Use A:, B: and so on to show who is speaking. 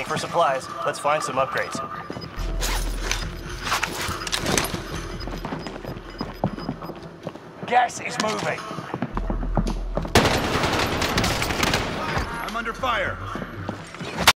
A: for supplies. Let's find some upgrades. Gas is moving.
B: I'm under fire.